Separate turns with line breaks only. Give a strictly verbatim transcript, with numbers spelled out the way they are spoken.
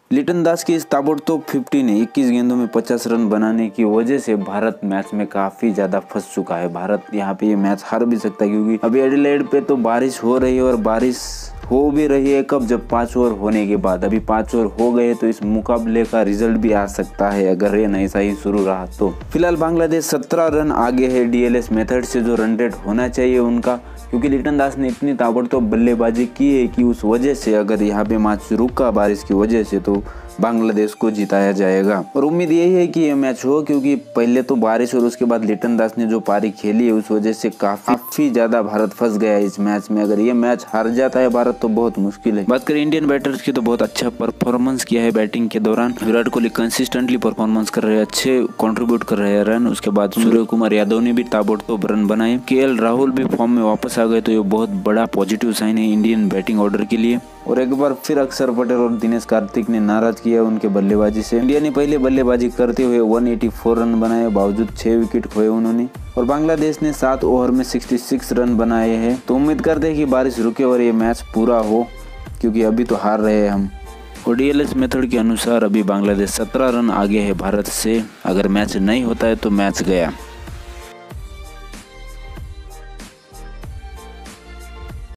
लिटन दास की इस ताबड़तोड़ फिफ्टी ने इक्कीस गेंदों में पचास रन बनाने की वजह से भारत मैच में काफी ज्यादा फंस चुका है। भारत यहाँ पे ये मैच हार भी सकता है, क्योंकि अभी एडिलेड पे तो बारिश हो रही है और बारिश हो भी रही है कब, जब पांच ओवर होने के बाद। अभी पांच ओवर हो गए तो इस मुकाबले का रिजल्ट भी आ सकता है अगर रेन ऐसा ही शुरू रहा तो। फिलहाल बांग्लादेश सत्रह रन आगे है डीएलएस मेथड से, जो रन रेट होना चाहिए उनका, क्योंकि लिटन दास ने इतनी ताबड़तोड़ बल्लेबाजी की है कि उस वजह से अगर यहाँ पे मैच रुका बारिश की वजह से तो बांग्लादेश को जिताया जाएगा। और उम्मीद यही है कि ये मैच हो, क्योंकि पहले तो बारिश और उसके बाद लिटन दास ने जो पारी खेली है उस वजह से काफी ज्यादा भारत फंस गया है इस मैच में। अगर ये मैच हार जाता है भारत तो बहुत मुश्किल है। बात करें इंडियन बैटर्स की तो बहुत अच्छा परफॉर्मेंस किया है बैटिंग के दौरान। विराट कोहली कंसिस्टेंटली परफॉर्मेंस कर रहे हैं, अच्छे कंट्रीब्यूट कर रहे हैं रन। उसके बाद सूर्य कुमार यादव ने भी ताबड़तोड़ रन बनाए। केएल राहुल भी फॉर्म में वापस आ गए, तो ये बहुत बड़ा पॉजिटिव साइन है इंडियन बैटिंग ऑर्डर के लिए। और एक बार फिर अक्षर पटेल और दिनेश कार्तिक ने नाराज किया उनके बल्लेबाजी से। इंडिया ने पहले बल्लेबाजी करते हुए एक सौ चौरासी रन बनाए, बावजूद छह विकेट खोए उन्होंने। और बांग्लादेश ने सात ओवर में छियासठ रन बनाए हैं। तो उम्मीद करते हैं कि बारिश रुके और ये मैच पूरा हो, क्योंकि अभी तो हार रहे हैं हम। और डीएलएस मेथड के अनुसार अभी बांग्लादेश सत्रह रन आगे है भारत से। अगर मैच नहीं होता है तो मैच गया।